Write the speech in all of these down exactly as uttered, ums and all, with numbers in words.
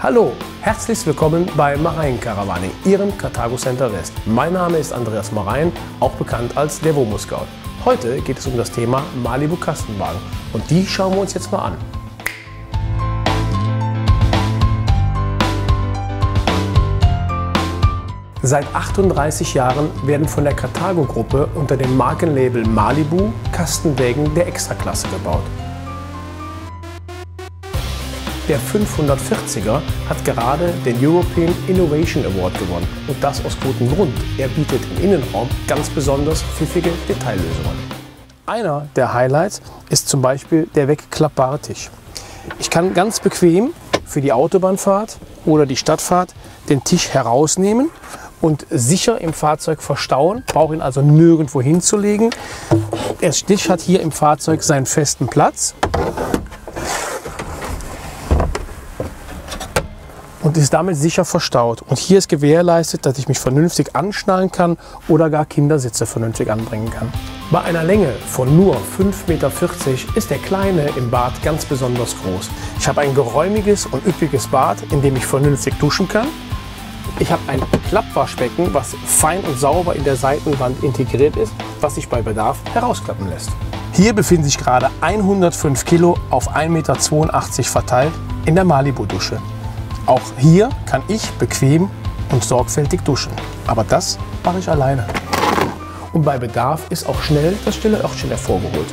Hallo, herzlich willkommen bei Marein Karawane, Ihrem Carthago Center West. Mein Name ist Andreas Marein, auch bekannt als der Womo Scout. Heute geht es um das Thema Malibu Kastenwagen und die schauen wir uns jetzt mal an. Seit achtunddreißig Jahren werden von der Carthago-Gruppe unter dem Markenlabel Malibu Kastenwägen der Extraklasse gebaut. Der fünfhundertvierziger hat gerade den European Innovation Award gewonnen und das aus gutem Grund. Er bietet im Innenraum ganz besonders pfiffige Detaillösungen. Einer der Highlights ist zum Beispiel der wegklappbare Tisch. Ich kann ganz bequem für die Autobahnfahrt oder die Stadtfahrt den Tisch herausnehmen und sicher im Fahrzeug verstauen, brauche ihn also nirgendwo hinzulegen. Der Tisch hat hier im Fahrzeug seinen festen Platz und ist damit sicher verstaut. Und hier ist gewährleistet, dass ich mich vernünftig anschnallen kann oder gar Kindersitze vernünftig anbringen kann. Bei einer Länge von nur fünf Meter vierzig ist der Kleine im Bad ganz besonders groß. Ich habe ein geräumiges und üppiges Bad, in dem ich vernünftig duschen kann. Ich habe ein Klappwaschbecken, was fein und sauber in der Seitenwand integriert ist, was sich bei Bedarf herausklappen lässt. Hier befinden sich gerade hundertfünf Kilo auf ein Meter zweiundachtzig verteilt in der Malibu-Dusche. Auch hier kann ich bequem und sorgfältig duschen, aber das mache ich alleine. Und bei Bedarf ist auch schnell das stille Örtchen hervorgeholt.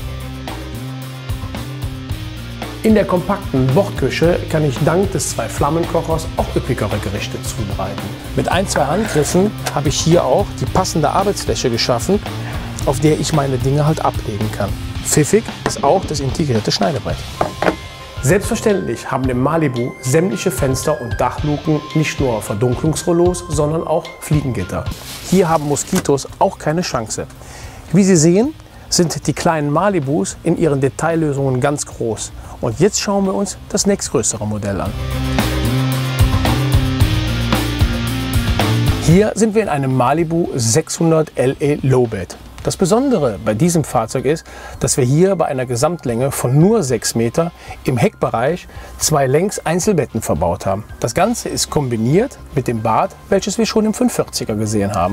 In der kompakten Bordküche kann ich dank des Zwei-Flammen-Kochers auch üppigere Gerichte zubereiten. Mit ein, zwei Handgriffen habe ich hier auch die passende Arbeitsfläche geschaffen, auf der ich meine Dinge halt ablegen kann. Pfiffig ist auch das integrierte Schneidebrett. Selbstverständlich haben im Malibu sämtliche Fenster und Dachluken nicht nur Verdunklungsrollos, sondern auch Fliegengitter. Hier haben Moskitos auch keine Chance. Wie Sie sehen, sind die kleinen Malibus in ihren Detaillösungen ganz groß. Und jetzt schauen wir uns das nächstgrößere Modell an. Hier sind wir in einem Malibu sechshundert L E Lowbed. Das Besondere bei diesem Fahrzeug ist, dass wir hier bei einer Gesamtlänge von nur sechs Meter im Heckbereich zwei Längs-Einzelbetten verbaut haben. Das Ganze ist kombiniert mit dem Bad, welches wir schon im fünfhundertvierziger gesehen haben.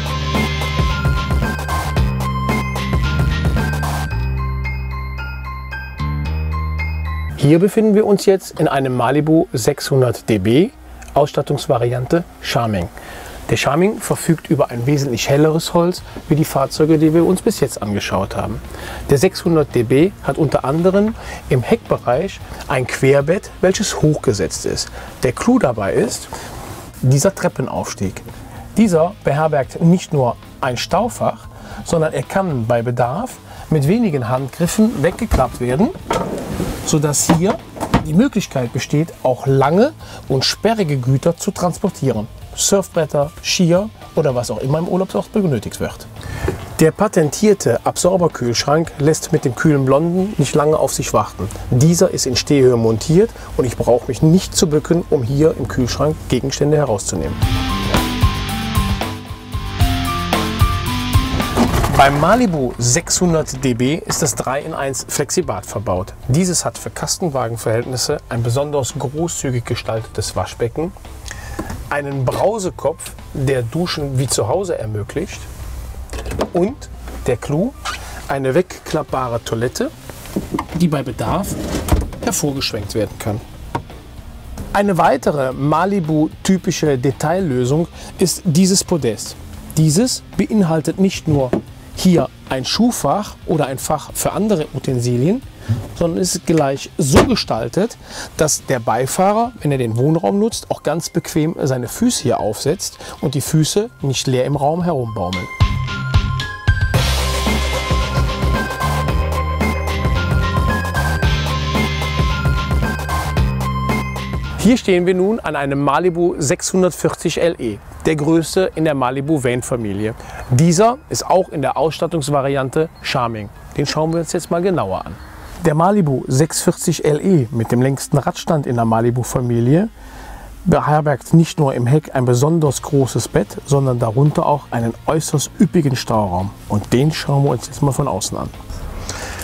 Hier befinden wir uns jetzt in einem Malibu sechshundert D B, Ausstattungsvariante Charming. Der Charming verfügt über ein wesentlich helleres Holz wie die Fahrzeuge, die wir uns bis jetzt angeschaut haben. Der sechshundert D B hat unter anderem im Heckbereich ein Querbett, welches hochgesetzt ist. Der Clou dabei ist dieser Treppenaufstieg. Dieser beherbergt nicht nur ein Staufach, sondern er kann bei Bedarf mit wenigen Handgriffen weggeklappt werden, sodass hier die Möglichkeit besteht, auch lange und sperrige Güter zu transportieren. Surfbretter, Skier oder was auch immer im Urlaubsort benötigt wird. Der patentierte Absorberkühlschrank lässt mit dem kühlen Blonden nicht lange auf sich warten. Dieser ist in Stehhöhe montiert und ich brauche mich nicht zu bücken, um hier im Kühlschrank Gegenstände herauszunehmen. Beim Malibu sechshundert D B ist das drei in eins Flexibad verbaut. Dieses hat für Kastenwagenverhältnisse ein besonders großzügig gestaltetes Waschbecken, einen Brausekopf, der Duschen wie zu Hause ermöglicht und der Clou, eine wegklappbare Toilette, die bei Bedarf hervorgeschwenkt werden kann. Eine weitere Malibu-typische Detaillösung ist dieses Podest. Dieses beinhaltet nicht nur hier ein Schuhfach oder ein Fach für andere Utensilien, sondern ist gleich so gestaltet, dass der Beifahrer, wenn er den Wohnraum nutzt, auch ganz bequem seine Füße hier aufsetzt und die Füße nicht leer im Raum herumbaumeln. Hier stehen wir nun an einem Malibu sechshundertvierzig L E, der größte in der Malibu Van-Familie. Dieser ist auch in der Ausstattungsvariante Charming. Den schauen wir uns jetzt mal genauer an. Der Malibu sechshundertvierzig L E mit dem längsten Radstand in der Malibu-Familie beherbergt nicht nur im Heck ein besonders großes Bett, sondern darunter auch einen äußerst üppigen Stauraum. Und den schauen wir uns jetzt mal von außen an.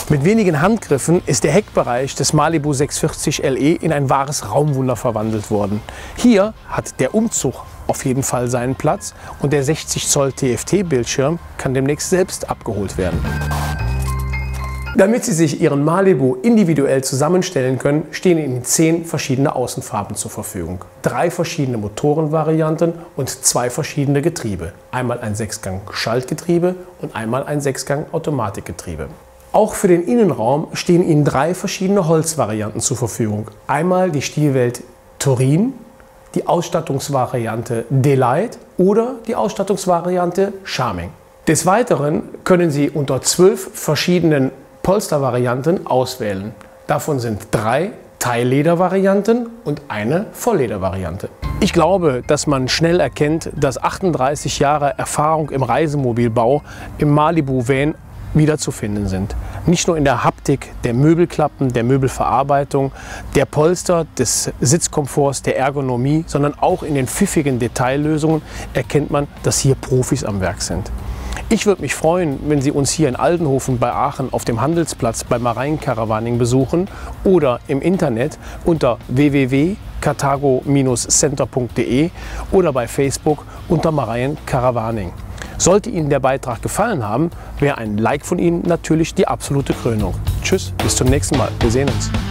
Mit wenigen Handgriffen ist der Heckbereich des Malibu sechshundertvierzig L E in ein wahres Raumwunder verwandelt worden. Hier hat der Umzug auf jeden Fall seinen Platz und der sechzig Zoll T F T-Bildschirm kann demnächst selbst abgeholt werden. Damit Sie sich Ihren Malibu individuell zusammenstellen können, stehen Ihnen zehn verschiedene Außenfarben zur Verfügung. Drei verschiedene Motorenvarianten und zwei verschiedene Getriebe. Einmal ein Sechsgang-Schaltgetriebe und einmal ein Sechsgang-Automatikgetriebe. Auch für den Innenraum stehen Ihnen drei verschiedene Holzvarianten zur Verfügung. Einmal die Stilwelt Turin, die Ausstattungsvariante Delight oder die Ausstattungsvariante Charming. Des Weiteren können Sie unter zwölf verschiedenen Polstervarianten auswählen. Davon sind drei Teilledervarianten und eine Vollledervariante. Ich glaube, dass man schnell erkennt, dass achtunddreißig Jahre Erfahrung im Reisemobilbau im Malibu Van wiederzufinden sind. Nicht nur in der Haptik der Möbelklappen, der Möbelverarbeitung, der Polster, des Sitzkomforts, der Ergonomie, sondern auch in den pfiffigen Detaillösungen erkennt man, dass hier Profis am Werk sind. Ich würde mich freuen, wenn Sie uns hier in Aldenhofen bei Aachen auf dem Handelsplatz bei Marine Caravaning besuchen oder im Internet unter w w w punkt cartago Center punkt de oder bei Facebook unter Marine Caravaning. Sollte Ihnen der Beitrag gefallen haben, wäre ein Like von Ihnen natürlich die absolute Krönung. Tschüss, bis zum nächsten Mal. Wir sehen uns.